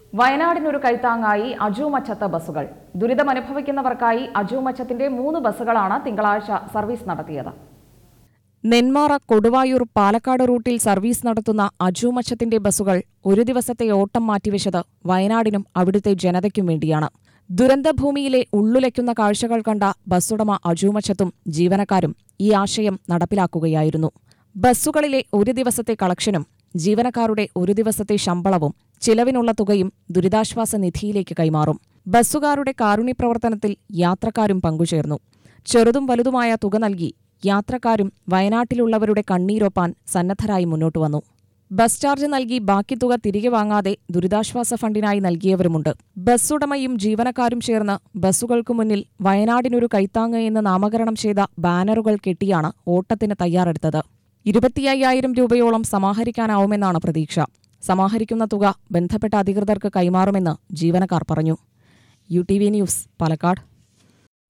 വയനാടിനൊരു കൈത്താങ്ങായി അജു മച്ചത്ത് ബസ്സുകൾ. ദുരിതമനുഭവിക്കുന്നവർക്കായി അജു മച്ചത്തിന്റെ 3 ബസ്സുകളാണ് തിങ്കളാഴ്ച സർവീസ് നടത്തിയത്. നെന്മാറ, കൊടുവായൂർ, പാലക്കാട് റൂട്ടിൽ സർവീസ് നടത്തുന്ന അജു മച്ചത്തിന്റെ ബസ്സുകൾ ഒരു ദിവസത്തെ ഓട്ടം മാറ്റിവെച്ചത് വയനാടിനും അവിടുത്തെ ജനതയ്ക്കും വേണ്ടിയാണ്. ദുരന്തഭൂമിയിലെ ഉള്ളുലയ്ക്കുന്ന കാഴ്ചകൾ കണ്ട ബസ്സുടമ അജു മച്ചത്തും ജീവനക്കാരും ഈ ആശയം നടപ്പിലാക്കുകയായിരുന്നു. ബസ്സുകളിലെ ഒരു ദിവസത്തെ കളക്ഷനും ജീവനക്കാരുടെ ഒരു ദിവസത്തെ ശമ്പളവും ചിലവിനുള്ള തുകയും ദുരിതാശ്വാസ നിധിയിലേക്ക് കൈമാറും. ബസ്സുകാരുടെ കാരുണ്യപ്രവർത്തനത്തിൽ യാത്രക്കാരും പങ്കുചേർന്നു. ചെറുതും വലുതുമായ തുക നൽകി യാത്രക്കാരും വയനാട്ടിലുള്ളവരുടെ കണ്ണീരൊപ്പാൻ സന്നദ്ധരായി മുന്നോട്ടുവന്നു. ബസ് ചാർജ് നൽകി ബാക്കി തുക തിരികെ വാങ്ങാതെ ദുരിതാശ്വാസ ഫണ്ടിനായി നൽകിയവരുമുണ്ട്. ബസ്സുടമയും ജീവനക്കാരും ചേർന്ന് ബസ്സുകൾക്കു മുന്നിൽ വയനാടിനൊരു കൈത്താങ്ങ് എന്ന് നാമകരണം ചെയ്ത ബാനറുകൾ കെട്ടിയാണ് ഓട്ടത്തിന് തയ്യാറെടുത്തത്. 25,000 രൂപയോളം സമാഹരിക്കാനാവുമെന്നാണ് പ്രതീക്ഷ. സമാഹരിക്കുന്ന തുക ബന്ധപ്പെട്ട അധികൃതർക്ക് കൈമാറുമെന്ന് ജീവനക്കാർ പറഞ്ഞു. UTV news, Palakkad.